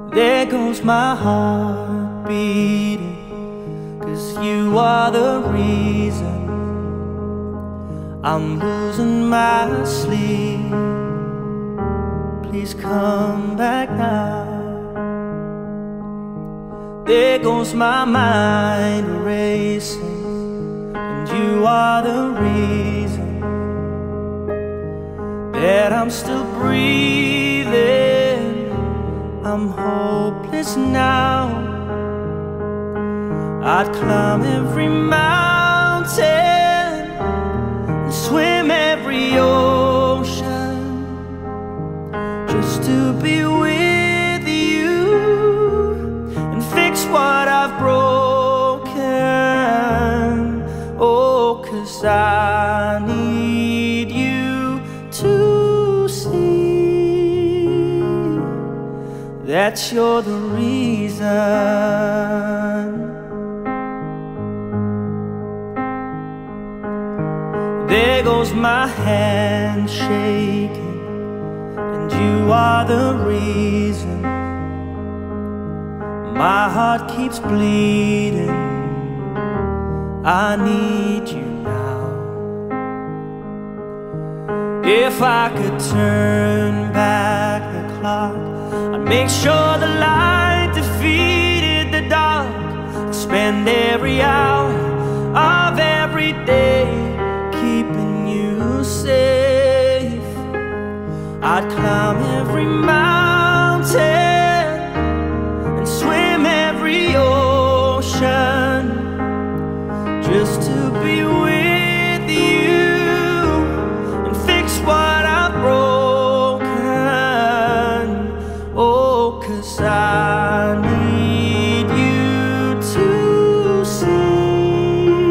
There goes my heart beating, 'cause you are the reason I'm losing my sleep. Please come back now. There goes my mind racing, and you are the reason that I'm still breathing. I'm hopeless now. I'd climb every mountain and swim every ocean just to be with you and fix what I've broken. Oh, 'cause I need you to see that you're the reason. There goes my hand shaking, and you are the reason my heart keeps bleeding. I need you now. If I could turn back the clock, I'd make sure the light defeated the dark. I'd spend every hour of every day keeping you safe. I'd climb every mountain and swim every ocean just to be with you and fix what I've broken. Oh, 'cause I need you to see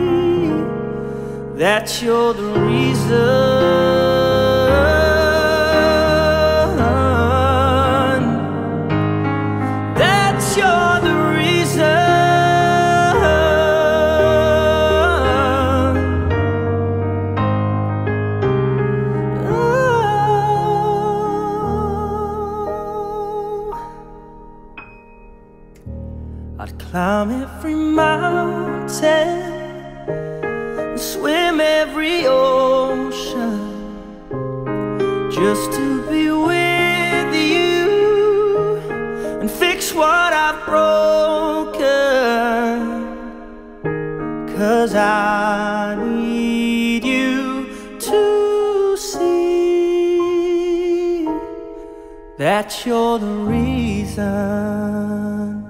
that you're the reason, that you're the reason. I'd climb every mountain, swim every ocean just to be with you and fix what I've broken. 'Cause I need you to see that you're the reason.